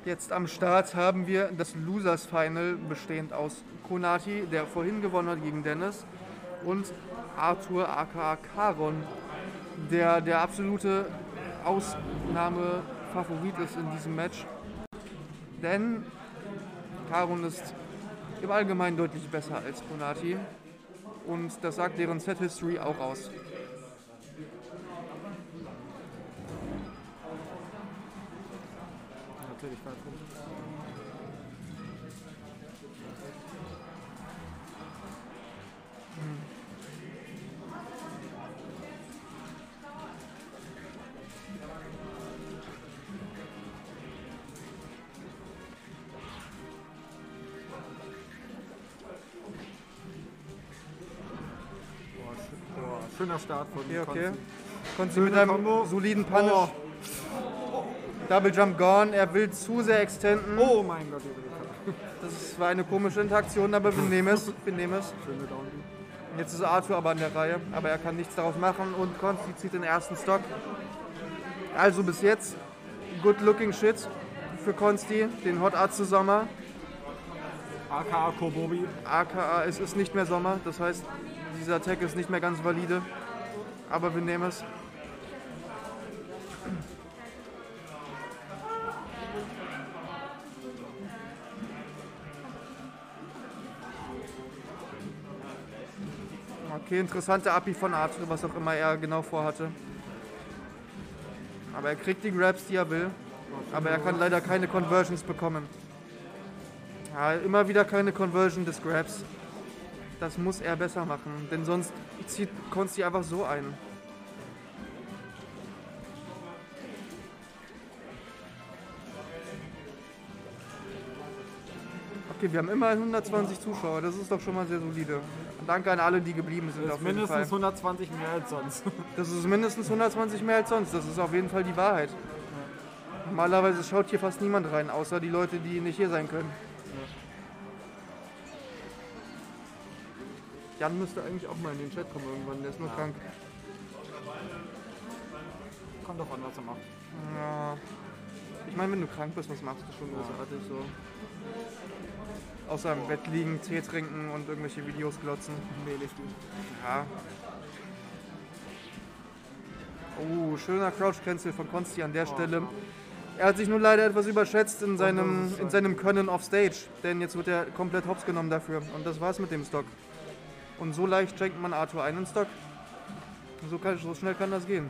Jetzt am Start haben wir das Losers Final, bestehend aus Konati, der vorhin gewonnen hat gegen Dennis, und Arthur aka Karon, der der absolute Ausnahmefavorit ist in diesem Match. Denn Karon ist im Allgemeinen deutlich besser als Konati und das sagt deren Set History auch aus. Natürlich Falco. Schöner Start von Okay. Konntest Schöne mit einem Combo. soliden Punish. Oh. Double Jump gone, er will zu sehr extenden. Oh mein Gott, die Das war eine komische Interaktion, aber wir nehmen es. Schöne Down. Jetzt ist Arthur aber an der Reihe, aber er kann nichts daraus machen und Konsti zieht den ersten Stock. Also bis jetzt good looking shit für Konsti, den Hot Arzt zu Sommer. aka Kobobi. AKA, es ist nicht mehr Sommer, das heißt, dieser Tag ist nicht mehr ganz valide, aber wir nehmen es. Okay, interessante Api von Arthur, was auch immer er genau vorhatte. Aber er kriegt die Grabs, die er will, aber er kann leider keine Conversions bekommen. Ja, immer wieder keine Conversion des Grabs. Das muss er besser machen, denn sonst zieht Konsti einfach so ein. Okay, wir haben immerhin 120 Zuschauer, das ist doch schon mal sehr solide. Danke an alle, die geblieben sind. Das auf ist jeden mindestens Fall. 120 mehr als sonst. Das ist mindestens 120 mehr als sonst, das ist auf jeden Fall die Wahrheit. Normalerweise schaut hier fast niemand rein, außer die Leute, die nicht hier sein können. Jan müsste eigentlich auch mal in den Chat kommen irgendwann, der ist nur krank. Kommt doch an, was er macht. Ja. Ich meine, wenn du krank bist, was machst du schon großartig so? Außer im Bett liegen, Tee trinken und irgendwelche Videos glotzen. Mehlig. Ja. Oh, schöner Crouch Cancel von Konsti an der Stelle. Er hat sich nur leider etwas überschätzt in seinem Können off Stage, denn jetzt wird er komplett hops genommen dafür. Und das war's mit dem Stock. Und so leicht schenkt man Arthur einen Stock. So schnell kann das gehen.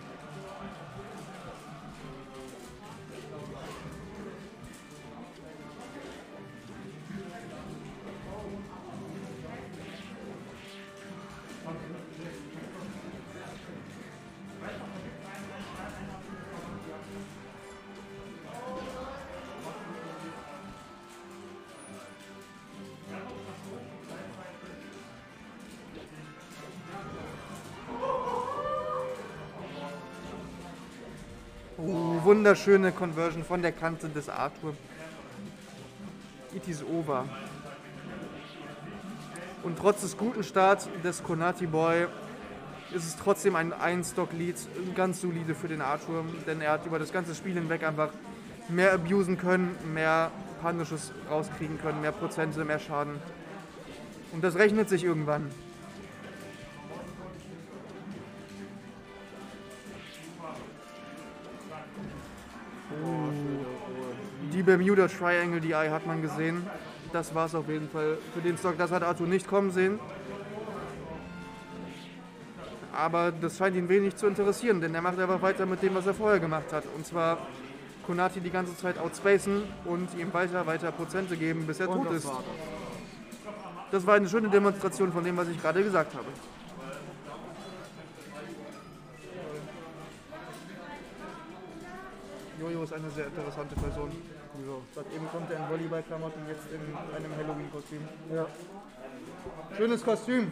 Wunderschöne Conversion von der Kante des Arthur. It is over. Und trotz des guten Starts des Konati Boy ist es trotzdem ein 1-Stock-Lead, ganz solide für den Arthur, denn er hat über das ganze Spiel hinweg einfach mehr abusen können, mehr Punishes rauskriegen können, mehr Prozente, mehr Schaden. Und das rechnet sich irgendwann. Die Bermuda Triangle DI hat man gesehen. Das war es auf jeden Fall für den Stock. Das hat Arthur nicht kommen sehen. Aber das scheint ihn wenig zu interessieren, denn er macht einfach weiter mit dem, was er vorher gemacht hat. Und zwar Konati die ganze Zeit outspacen und ihm weiter Prozente geben, bis er tot ist. Das war eine schöne Demonstration von dem, was ich gerade gesagt habe. Jojo ist eine sehr interessante Person. Wieso? Seit eben kommt er in Volleyballklamotten, jetzt in einem Halloween-Kostüm. Ja. Schönes Kostüm.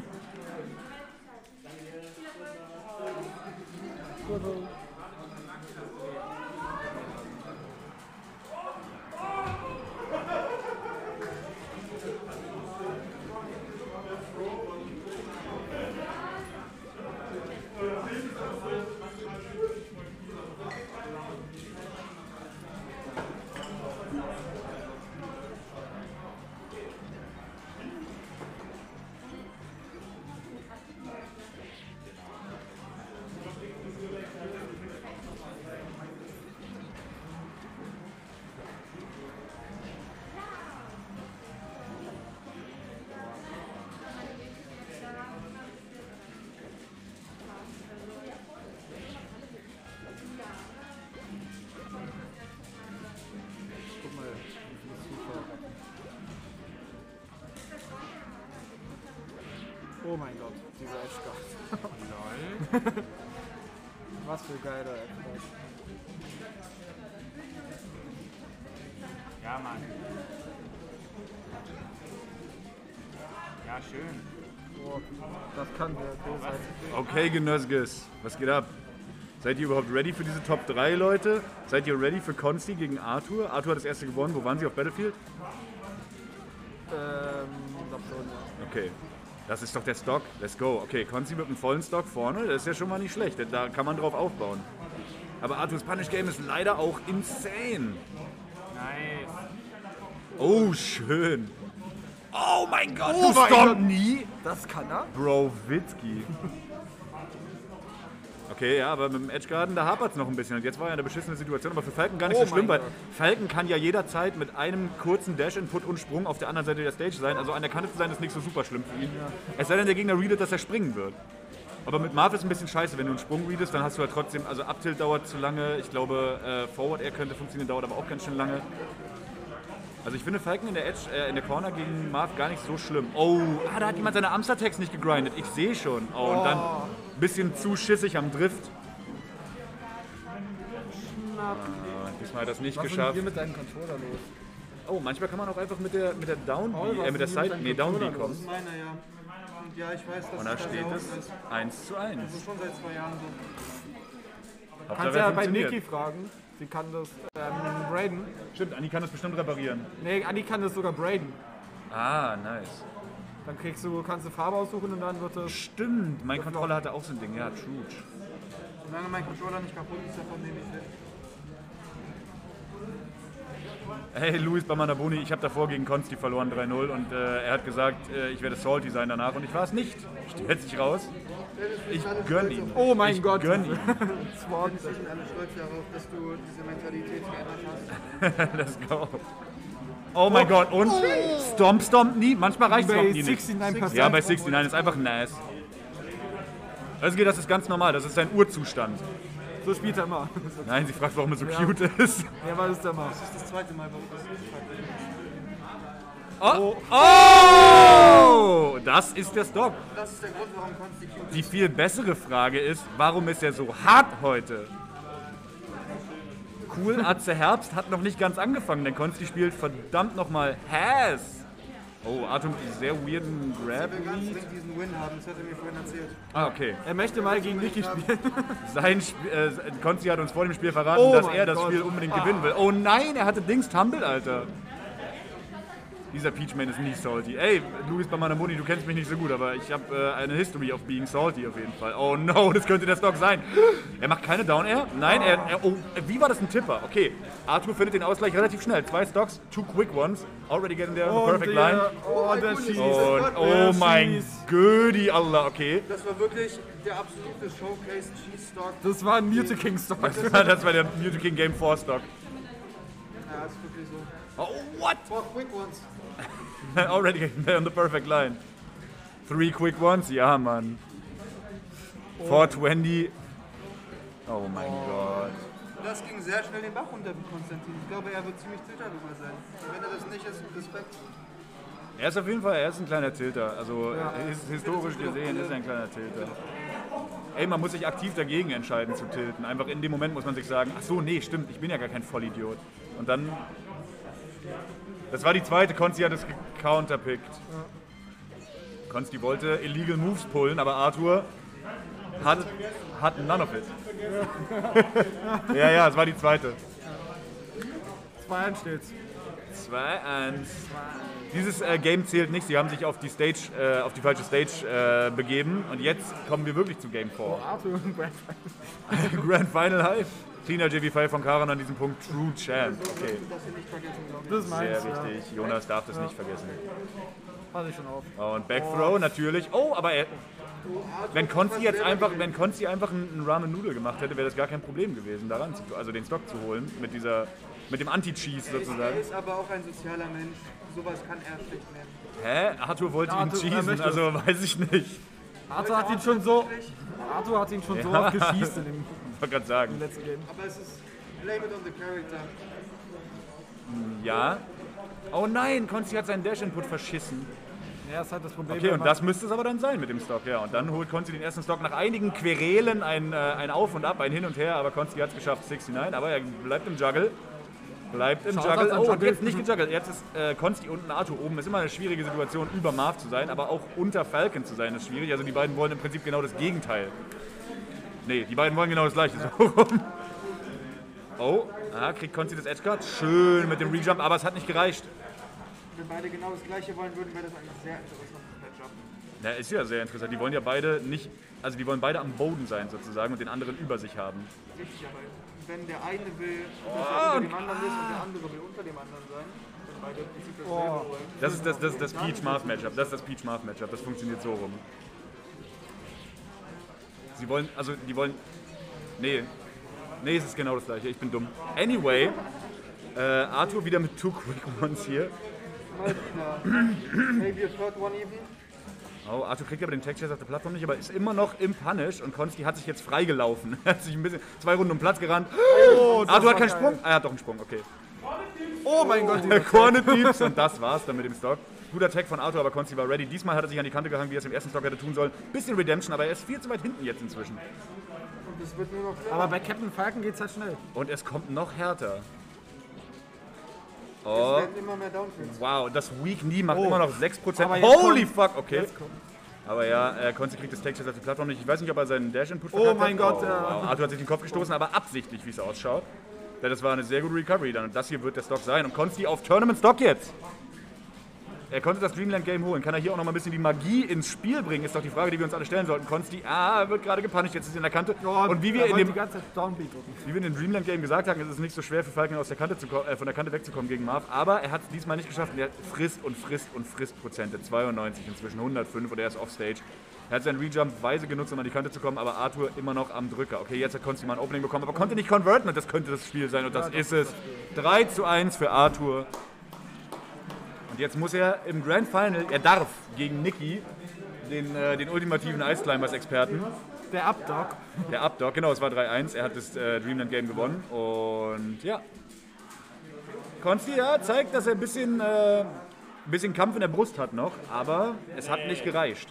Oh mein Gott, dieser Edge-Guard. Lol. Was für geiler Edge-Guard. Ja, Mann. Ja, schön. Oh, das kann der sein. Okay, Genösges, was geht ab? Seid ihr überhaupt ready für diese Top 3, Leute? Seid ihr ready für Consti gegen Arthur? Arthur hat das erste gewonnen. Wo waren sie auf Battlefield? Glaub schon, ja. Okay, das ist doch der Stock. Let's go. Okay, Consti mit einem vollen Stock vorne, das ist ja schon mal nicht schlecht. Da kann man drauf aufbauen. Aber Arthurs Punish Game ist leider auch insane. Nice. Oh, schön. Oh mein Gott, Oh du mein stomp Gott. nie? Das kann er? Bro, Witzki. Okay, ja, aber mit dem Edgeguarden, da hapert es noch ein bisschen. Und jetzt war ja eine beschissene Situation, aber für Falcon gar nicht Oh so schlimm, mein weil Gott. Falcon kann ja jederzeit mit einem kurzen Dash-Input und Sprung auf der anderen Seite der Stage sein. Also an der Kante zu sein, ist nicht so super schlimm für ihn. Es sei denn, der Gegner readet, dass er springen wird. Aber mit Marv ist ein bisschen scheiße, wenn du einen Sprung readest, dann hast du halt trotzdem, also Uptilt dauert zu lange. Ich glaube, Forward Air könnte funktionieren, dauert aber auch ganz schön lange. Also ich finde Falcon in der Edge, in der Corner gegen Marv gar nicht so schlimm. Oh, da hat jemand seine Amster-Tags nicht gegrindet. Ich sehe schon. Oh, und dann ein bisschen zu schissig am Drift. Diesmal hat er das nicht Was ist denn geschafft. hier mit deinem Controller los? Oh, manchmal kann man auch einfach mit der Down Paul, was mit der ist denn Side, mit nee, deinem Down B Controller kommen. Das ist meiner, ja. Und ja, ich weiß, dass Und da es da steht sehr es offen ist. 1:1. Das ist schon seit 2 Jahren so. Hauptsache, Kannst er ja bei funktioniert. Niki fragen. Sie kann das Braden. Stimmt, Anni kann das bestimmt reparieren. Nee, Anni kann das sogar Braden. Ah, nice. Dann kannst du Farbe aussuchen und dann wird es. Stimmt, mein Controller hatte auch so ein Ding. Ja, true. Solange mein Controller nicht kaputt ist, davon nehme ich mit. Hey, Luis Bamanaboni, ich habe davor gegen Consti verloren 3-0 und er hat gesagt, ich werde salty sein danach und ich war es nicht. Stellt sich raus. Ich gönn ihn. Oh mein Ich Gott. gönn ihn. Sword. Wir sind alle stolz darauf, dass du diese Mentalität geändert hast. Let's go. Oh mein Gott, und Stomp, Stomp nie. Manchmal reicht Bei Stomp nie nicht. 69%. Ja, bei 69 ist einfach nice. Das ist ganz normal, das ist sein Urzustand. So spielt er immer. Nein, sie fragt, warum er so cute ist. Ja, was ist der mal? Das ist das zweite Mal, warum das Oh! Oh! Das ist der Stock. Das ist der Grund, warum Consti cute ist. Die viel bessere Frage ist, warum ist er so hart heute? Cool, Atze Herbst hat noch nicht ganz angefangen, denn Consti spielt verdammt nochmal Has. Oh, Arthur mit diesem sehr weirden Grab. Ich will ganz dringend diesen Win haben, das hat er mir vorhin erzählt. Ah, okay. Er möchte mal gegen Niki spielen. Consti hat uns vor dem Spiel verraten, Oh dass mein er das Gott. Spiel unbedingt gewinnen will. Oh nein, er hatte Dings Tumble, Alter. Dieser Peachman ist nie salty. Ey, Luis Bamanamoni, du kennst mich nicht so gut, aber ich habe eine History of being salty auf jeden Fall. Oh no, das könnte der Stock sein. Er macht keine Down Air. Nein, oh, wie war das ein Tipper? Okay, Arthur findet den Ausgleich relativ schnell. 2 Stocks, 2 quick ones. Already getting there on the perfect line. Oh, der schießt. Und oh mein Gödi, Allah, okay. Das war wirklich der absolute Showcase-Cheese-Stock. Das war ein Mute King Stock. Das war der Music King Game 4 Stock. Ja, ist wirklich so. Oh, what? 4 quick ones. Already getting there on the perfect line. 3 quick ones, ja, Mann. 420. Oh mein Gott. Das ging sehr schnell den Bach runter für Konstantin. Ich glaube, er wird ziemlich tilter drüber sein. Wenn er das nicht ist, Respekt. Er ist auf jeden Fall, er ist ein kleiner Tilter. Also historisch gesehen ist er ein kleiner Tilter. Ey, man muss sich aktiv dagegen entscheiden zu tilten. Einfach in dem Moment muss man sich sagen, ach so, nee, stimmt, ich bin ja gar kein Vollidiot. Und dann... Das war die zweite, Consti hat es gecounterpickt. Consti wollte illegal Moves pullen, aber Arthur hat none of it. Ja, es war die zweite. 2-1 steht's. 2-1. Dieses Game zählt nicht, sie haben sich auf die Stage, auf die falsche Stage begeben und jetzt kommen wir wirklich zu Game 4. Arthur und Grand Final. Grand Final High. Cleaner JV5 von Karan an diesem Punkt, True Champ. Okay, Das hier nicht vergessen, glaube ich. Das ist sehr meins, ja. wichtig. Jonas darf das nicht vergessen. Pass ich schon auf. Und Backthrow natürlich. Oh, aber wenn Consti jetzt einfach, einen Ramen Noodle gemacht hätte, wäre das gar kein Problem gewesen, also den Stock zu holen mit dem Anti-Cheese Er sozusagen. ist aber auch ein sozialer Mensch. Sowas kann er schlicht werden. Hä? Arthur wollte ihn Arthur, er cheesen, möchte also weiß ich nicht. Arthur hat ihn schon so oft geschießt in dem Ich wollte gerade sagen. letzten Game. Aber es ist blame it on the character. Ja. Oh nein, Consti hat seinen Dash-Input verschissen. Ja, ist halt das Problem. Okay, und das müsste es aber dann sein mit dem Stock, ja. Und dann holt Konsti den ersten Stock nach einigen Querelen, ein Auf und Ab, ein Hin und Her, aber Konsti hat es geschafft, 69, aber er bleibt im Juggle. Bleibt im Juggle. Oh, und jetzt nicht gejuggelt. Jetzt ist Konsti unten, Arthur oben. Ist immer eine schwierige Situation, über Marv zu sein, aber auch unter Falcon zu sein ist schwierig. Also die beiden wollen im Prinzip genau das Gegenteil. Nee, die beiden wollen genau das Gleiche. So rum. Oh, kriegt Konsti das Edgeguard. Schön mit dem Rejump, aber es hat nicht gereicht. Wenn beide genau das gleiche wollen würden, wäre das ein sehr interessantes Matchup. Ja, ist ja sehr interessant. Die wollen ja beide nicht, also die wollen beide am Boden sein sozusagen und den anderen über sich haben. Richtig, aber wenn der eine will, dass er unter dem anderen ist und der andere will unter dem anderen sein, dann beide im Prinzip dasselbe wollen. Das ist das Peach-Marv-Matchup. Das ist das Peach-Marv-Matchup. Das funktioniert so rum. Sie wollen, also die wollen, nee, es ist genau das gleiche. Ich bin dumm. Anyway, Arthur wieder mit 2 Quick Ones hier. Mal wieder. Maybe a third one even. Oh, Arthur kriegt aber den Tag Chase auf der Plattform nicht, aber ist immer noch im Punish und Konsti hat sich jetzt freigelaufen. Er hat sich ein bisschen 2 Runden um Platz gerannt. Oh, Arthur hat keinen Sprung. Er hat doch einen Sprung, okay. Oh mein Gott, Corner Deeps und das war's dann mit dem Stock. Guter Tag von Arthur, aber Konsti war ready. Diesmal hat er sich an die Kante gehangen, wie er es im ersten Stock hätte tun sollen. Bisschen Redemption, aber er ist viel zu weit hinten jetzt inzwischen. Und es wird nur noch schlimmer. Aber bei Captain Falcon geht's halt schnell. Und es kommt noch härter. Es Oh, werden immer mehr Downfields. wow, das Weak Knee macht immer noch 6%. Aber jetzt Holy kommt- fuck, okay. Aber ja, Konsti kriegt das Tag Chase auf die Plattform nicht. Ich weiß nicht, ob er seinen Dash-Input Oh verkackt mein hat. Gott, ja. Wow. Arthur hat sich den Kopf gestoßen, aber absichtlich, wie es ausschaut. Denn das war eine sehr gute Recovery dann. Und das hier wird der Stock sein. Und Konsti auf Tournament Stock jetzt. Er konnte das Dreamland Game holen. Kann er hier auch noch mal ein bisschen die Magie ins Spiel bringen? Ist doch die Frage, die wir uns alle stellen sollten. Konsti, wird gerade gepunished, jetzt ist er in der Kante. Und wie wir, die ganze Zeit Downbeat drücken. wie wir in dem Dreamland Game gesagt haben, ist es nicht so schwer für Falcon aus der Kante von der Kante wegzukommen gegen Marv. Aber er hat es diesmal nicht geschafft. Und er frisst und frisst und frisst Prozente. 92, inzwischen 105 und er ist offstage. Er hat seinen Rejump weise genutzt, um an die Kante zu kommen, aber Arthur immer noch am Drücker. Okay, jetzt hat Konsti mal ein Opening bekommen, aber konnte nicht converten und das könnte das Spiel sein und das ist es. 3:1 für Arthur. Und jetzt muss er im Grand Final, er darf gegen Nicky, den ultimativen Ice Climbers Experten, Der Updog. der Updog, genau, es war 3:1, er hat das Dreamland Game gewonnen und ja. Konsti, ja, zeigt, dass er ein bisschen Kampf in der Brust hat noch, aber es hat nicht gereicht.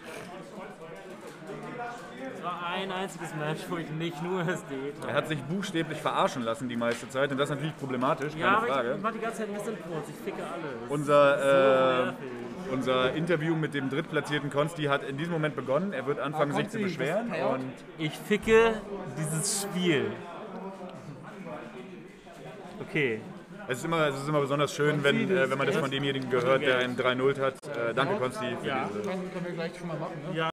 Es war ein einziges Match, wo ich nicht nur SD. Er hat sich buchstäblich verarschen lassen die meiste Zeit und das ist natürlich problematisch, Ja, keine aber Frage. ich mach die ganze Zeit Missinforms, ich ficke alles. Unser Interview mit dem drittplatzierten Konsti hat in diesem Moment begonnen. Er wird anfangen, sich zu beschweren. Und Ich ficke dieses Spiel. Okay. es ist immer besonders schön, wenn man das von demjenigen gehört, der einen 3-0 hat. Danke, Konsti, für diese... Können wir gleich schon mal machen, ne? Ja.